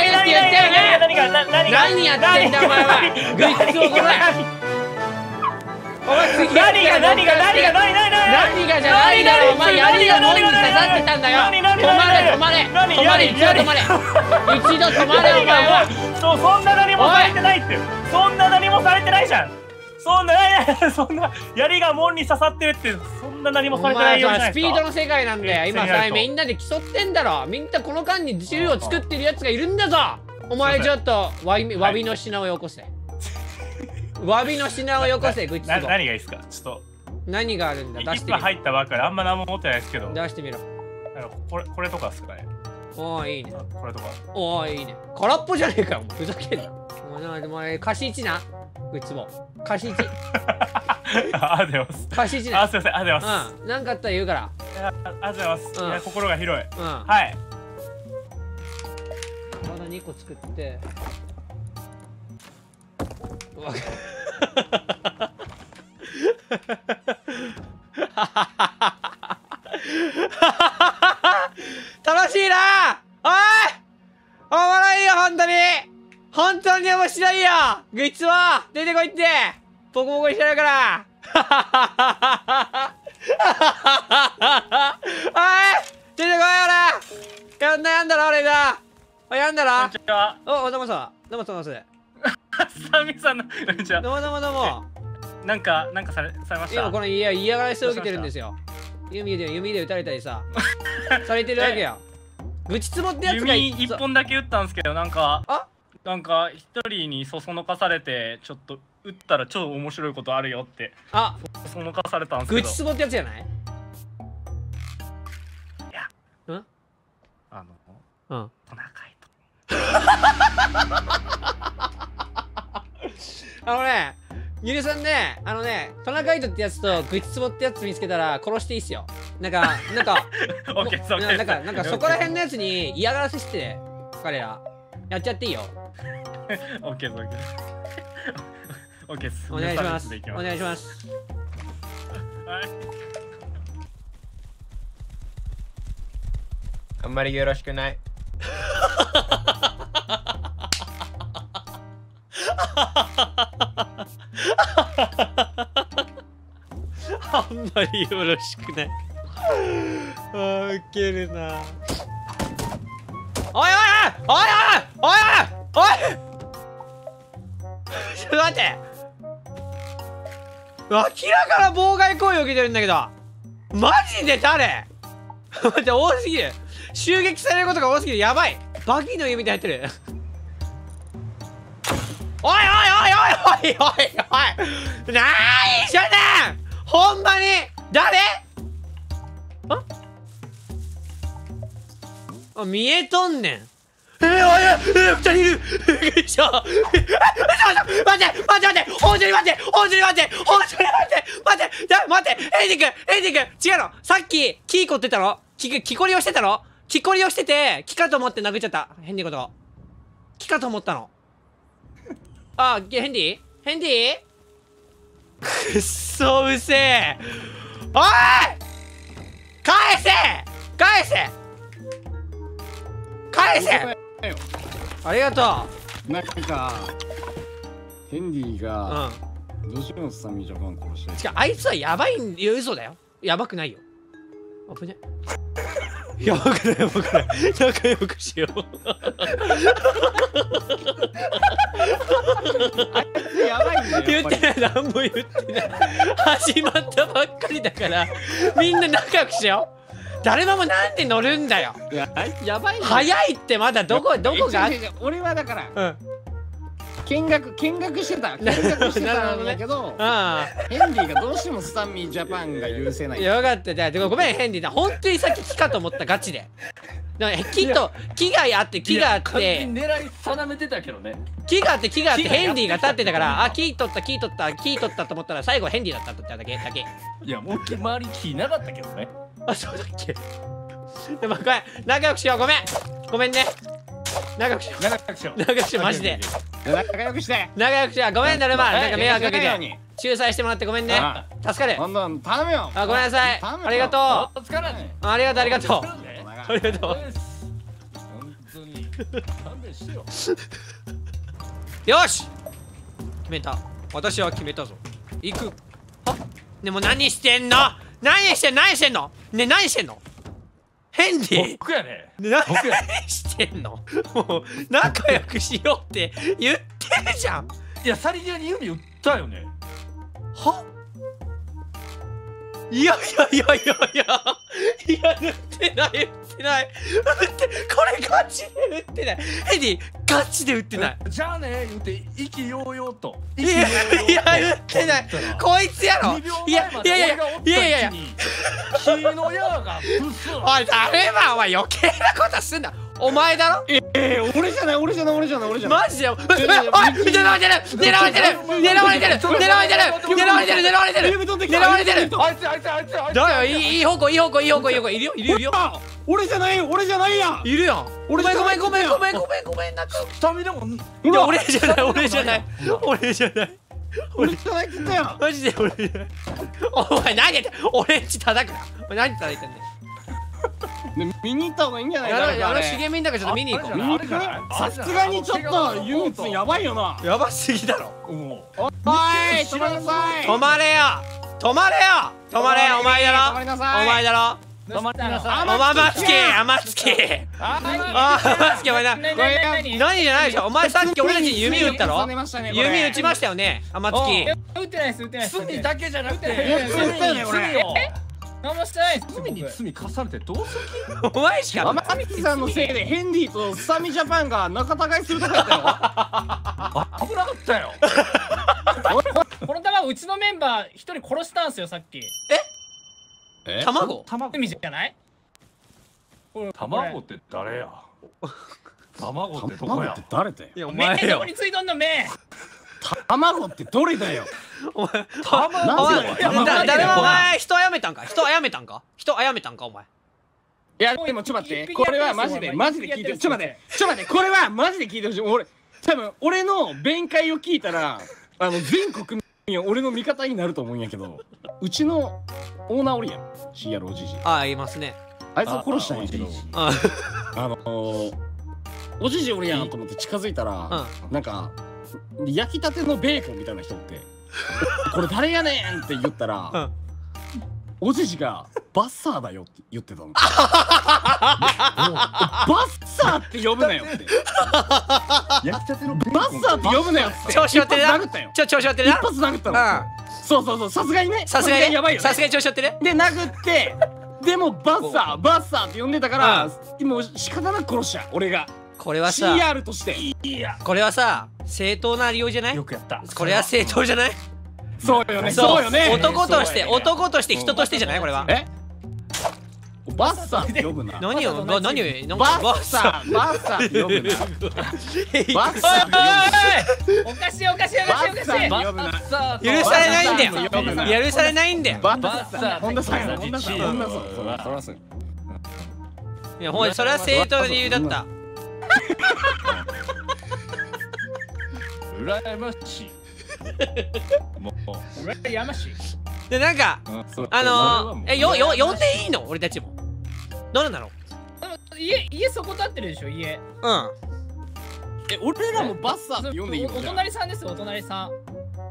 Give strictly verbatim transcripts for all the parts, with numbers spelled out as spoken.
って言ったよね。 何が何が何やってんだお前は。グイッツをこれ。お前次何が何が何が何が何が何がじゃないだろお前。槍が門に刺さってたんだよ。止まれ止まれ止まれ一度止まれ一度止まれお前は。 そうそんな何もされてないって。そんな何もされてないじゃん。そんなそんな槍が門に刺さってるってそんな何もされてないようじゃないですか。 スピードの世界なんだよ今さ。みんなで競ってんだろ。みんなこの間に銃を作ってるやつがいるんだぞ。お前ちょっとわびわびの品をよこせ。わびの品をよこせグッチボ。 何がいいですか。ちょっと何があるんだ。出してみろ。 一杯入ったばっかりあんま何も持ってないですけど。 出してみろ。 これこれとかですかね。 おおいいね。 これとか。 おおいいね。空っぽじゃねえかよ。ふざけんな。お前お前貸し一な。グッチボ。貸し一。 ありがとうございます。 貸し一ね。 あすいませんありがとうございます。 うん。なんかあったら言うから。 ありがとうございます。いや心が広い。 うん。 はい。 まだにこ作って。うわ。楽しいな。おいおもろいよ本当に。本当に面白いよグイツは出てこいってボコボコにしてやるからおい出てこいほらやんなやんだろ俺だおやんだろこんにちは。 おおどうもさどうもどうもすサミさんのこんにちは。 どうもどうもどうもなんかなんかされされました。 今この嫌嫌がらせを受けてるんですよ弓で弓で撃たれたりさされてるわけよ愚痴つぼってやつが弓一本だけ撃ったんですけどなんかあなんか一人にそそのかされてちょっと撃ったら超面白いことあるよってあそそのかされたんですけど。 愚痴つぼってやつじゃないいやうんあのうんトナカイとあのねゆりさんねあのねトナカイトってやつと愚痴つぼってやつ見つけたら殺していいっすよなんかなんかオッケーそうなんかなんかそこら辺のやつに嫌がらせして彼らやっちゃっていいよオッケーオッケーオッケーです。 お願いします無差別でいきお願いしますはいあんまりよろしくない。 あんまりよろしくない。あー、ウケるな。おいおいおいおいおいおいおいちょっと待って。明らかな妨害行為を受けてるんだけど、マジで誰？待って、多すぎる。襲撃されることが多すぎる。やばい。バキの指で入ってる。おいおいおいおいおいおいおい、なーにしょねん。ほんまに誰？ああ、見えとんねん。えー、おい、えー、二人いる。びっくりした。待って待って待って待って本当に待って本当に待って本当に待って待ってだ待ってエイジ君エイジ君違うの。さっきキーコってたの。キキコリをしてたの。キコリをしててキかと思って殴っちゃった。ヘンディことキかと思ったの。あ、ヘンディヘンディくっそうせえ。おい返せ返せ返せ。ありがとなんかヘンディう。 がうん。 どうしてもスタミジャパン殺したい。 違う、あいつはやばいん。いや、嘘だよ。やばくないよ。あぶね。やばくないやばくない。仲良くしよう。 やばいんだよ。 言ってない、何も言ってない。始まったばっかりだから、みんな仲良くしよう。誰もなんで乗るんだよ。 いややばいんだよ。 早いってまだどこどこが。 違う違う違う俺はだからうん。 見学見学してた見学してたんだけど、 あヘンディがどうしてもスタミジャパンが許せなあ。 い。 よかった。じゃあごめんヘンディだ。本当にさっき木かと思ったガチで。だから木と木があって木があっ完全てに狙い定めてたけどね。 木があって木があって木がやってヘンディが立ってたからあ木取った木取った木取ったと思ったら最後ヘンディだったってだけだけ。 いやもう周り木なかったけどね。 あ、そうだっけ。でもごめん仲良くしよう。ごめんごめんね。仲良くしよう。 長くしよう。 仲良くしようマジで。 仲良くして。 仲良くしよう。ごめんだるま。なんか迷惑かけて仲良くに仲裁してもらってごめんね。 あ助かる。 ほんと頼むよ。 あ、ごめんなさい。 頼むよありがとう。 お疲れ。 ありがとうありがとう。 お願いありがとう。 本当に勘弁してよ。 よし決めた。私は決めたぞ。行く。はでも何してんの。何してんの何してんのね、何してんのヘンディ。 僕やね。 何僕や。 してんの。もう仲良くしようって言ってるじゃん。 いやサリディアに指打ったよね。 はいやいやいやいやいやいや、打ってない打ってない打ってこれガチで打ってない。ヘンディガチで打ってない。 じゃあね言って意気揚々と。 いやいや打ってない。こいつやろ。 にびょういやまえまでいやいや俺がおったいやいやいや位置に木の矢がブス。 おい誰ばお前余計なことすんな。お前だろ。 ええ俺じゃない俺じゃない俺じゃない俺じゃない。 マジでおい狙われてる狙われてる狙われてる狙われてる狙われてる狙われてる狙われてる。 あいつあいつあいつあいつ。 だよいいいい方向いい方向いい方向いい方向いるよいるよいるよ俺じゃない俺じゃないやん。 いるやん。ごめんごめんごめんごめんごめんごめんなんか。 スタミナも。 いや俺じゃない俺じゃない俺じゃない俺じゃないって言ったやん。 マジで俺じゃない。お前何やって俺んち叩くな。お前何叩いてんねん。 ね見に行った方がいいんじゃないやろうやろう誰かあれ茂みんだからちょっと見に行こ見に行くさすがにちょっとユニツやばいよな。 う。やばすぎだろ。 もおい止まりなさい。 止まれよ止まれよ止まれよお前だろ止まりなさいお前だろう止まってなさい。 おままつきあまつきああまつきお前なこれ何じゃないでしょ。お前さっき俺たちに弓打ったろ。 出ましたねこれ弓打ちましたよねあまつき。 打ってないです打ってないです。 罪だけじゃなくて打ったよねこれ罪を何もしてないです。 罪に罪重ねてどうする気。 お前しか天海さんのせいでヘンディとスタミジャパンが仲違いするとこやったよ。 危なかったよ。 この玉うちのメンバー一人殺したんすよさっき。 え卵卵海じゃない？これ卵って誰や。卵ってどこや卵って。誰だよ。 いやお目前よどこについとんの目。 卵ってどれだよ。 お前卵お前なんでよだ誰もお前人あやめたんか人あやめたんか人あやめたんかお前。 いやでもちょっと待ってこれはマジでマジで聞いてちょっと待ってちょっと待ってこれはマジで聞いてほしい。俺多分俺の弁解を聞いたらあの全国民は俺の味方になると思うんやけどうちのオーナーおるやん シーアールオージージー。 ああいますね。 あいつを殺したんやけどああのーおじじおるやんと思って近づいたらなんか焼きたてのベーコンみたいな人ってこれ誰やねんって言ったらおじじがバッサーだよって言ってたの。バッサーって呼ぶなよって。 焼きたてのバッサーって呼ぶなよって。 調子乗ってるな一発殴ったよ。 ちょ調子乗ってる一な発殴ったの。そうそうそう、さすがにね。 さすがにやばいよね。 さすがに調子乗ってる。 で殴ってでもバッサーバッサーって呼んでたからもう仕方なく殺した俺が。 これはさシーアール としてこれはさ正当な利用じゃない？ よくやった。 これは正当じゃない？ そうよねそそうよね。 男として男として人としてじゃないこれは。 えバッサーって呼ぶな。 何を何を何をバッサーバッサーって呼ぶな。バッサーって呼ぶな。 おかしいおかしいおかしいおかしい。 バッサーって呼ぶな。 許されないんだよ。許されないんだよ。 バッサー本田さん本田さん本田さんそらそらそう。 いやほんそれは正当な理由だった。 羨ましい。もう羨ましい。 でなんかあのえよよ呼んでいいの俺たちも。どうなんだろう。 家家そこ立ってるでしょ家。 うん。 え俺らもバッサーって呼んでいいの？ お隣さんですよお隣さん。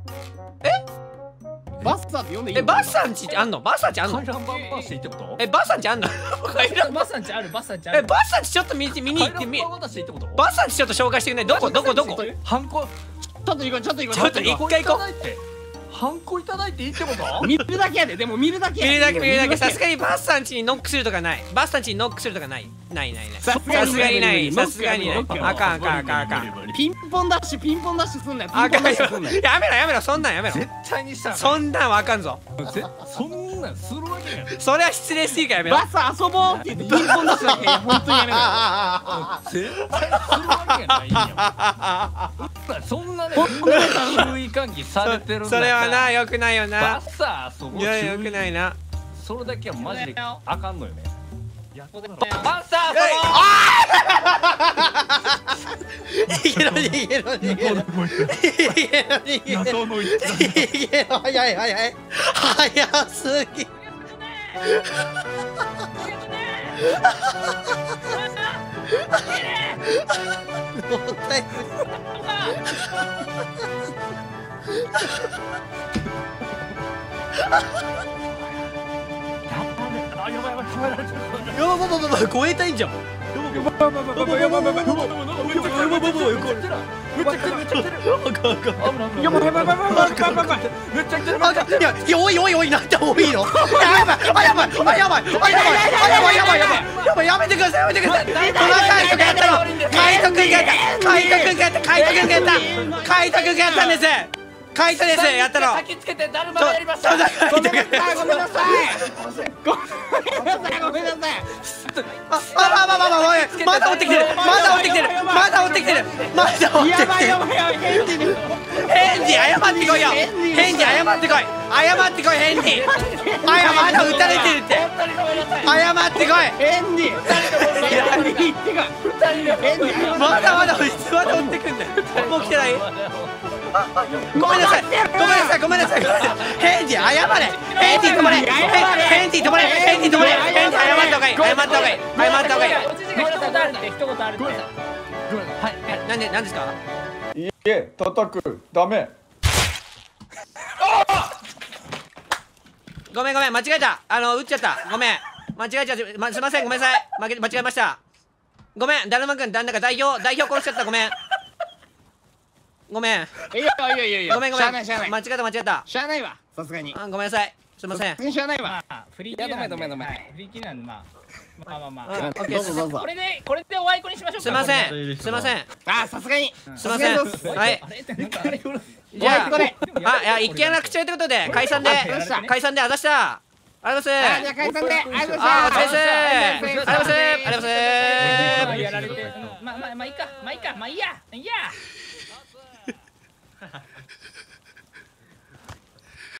バッサーって呼んでいいの？ えバッサンちってあんの？バッサンちあんの？ 回覧板渡していいってこと？ えバッサンちあんの？ バッサンちあるバッサンちある。 えバッサンちちょっと見に見に行ってみ。 回覧板渡していいってこと？ バッサンちちょっと紹介してくれない？どこどこどこ？ ハンコちょっと行こうちょっと行こうちょっと一回行こう。 ハンコいただいていいってこと？ 見るだけやででも見るだけ見るだけ見るだけさすがにバッサンちにノックするとかない。バッサンちにノックするとかないないないない。さすがにないさすがにない。あかんあかんあかんあかん。 ピンポンダッシュピンポンダッシュすんなよ。ピンポあかんよンダッシュすんなよ。 やめろやめろそんなんやめろ。 絶対にしたらそんなんはあかんぞ。 ぜそんなんするわけない。 それは失礼すぎるからやめろ。 バッサー遊ぼうって言ってピンポンダッシュだけ本当にやめろよ。 絶対するわけないんや。そんなね注意喚起されてるんだそれはなよくないよバな。 ッサーそこいやよくないな。 それだけはマジであかんのよね。 ババッサー逃げろ逃げろ逃げろ逃げろ逃げろ逃げろ早い早い早すぎ。もったいあやばいやばい止められてる。 やばばばばば超えたいんじゃん。いやいやおいおいおいなんて多いの。やばいあやばいあやばいあやばいあやばいやばいやばいやばいやめてくださいやめてください。細かいとかやったのカイトくんがやったカイトくんがやったカイトくんがやったカイトくんがやったんです。カイトですやったの。 先つけてだるまやりました。 ごめんなさいごめんなさいごめんなさいごめんなさい。 ああまあまあまあまあまだ追ってきてるまだ追ってきてるまだ追ってきてるまだ追ってきてる。 やばいやばいやばいヘンディヘンディ謝ってこいよ。ヘンディ謝ってこい謝ってこいヘンディ。あやまだ撃たれてるって謝ってこいヘンディヘンディってかヘンディまだまだいつまで追ってくんだよ。もう来てない。ごめんなさいごめんなさいごめんなさいヘンディ謝れヘンディ止まれヘンディ止まれヘンディ止まれヘンディ謝った方がいい謝った方がいい謝った方がいい。 おじじが一言あるって一言あるって。 はいなんでなんですか。 いえ叩くダメ。 ごめんごめん間違えたあの撃っちゃったごめん間違えちゃった、ま、すいませんごめんなさい間違間違えましたごめんだるまくんだんだか代表代表殺しちゃったごめんごめんいやいやいやいやごめんごめんしゃあないしゃあない間違えた間違えたしゃあないわさすがにあごめんなさいすいませんさすがにしゃあないわ。 まあフリーキルなんで。 いやごめんごめんごめんはいフリーキルなんでまあまあまあまうんあ。 オッケーどうぞどうぞこれでこれでおあいこにしましょうか。 すいませこれでんすいませんあさすがにすいませんさすがにはいあれってなんかあれじゃあこれあいや一件落着ということで解散で解散であざしたありがとうございますあじゃあ解散でありがとうございあお疲れます。 様ですありがとうございますありがとうございますやられてまあまあまあいいかまあいいかまあいいやいいや。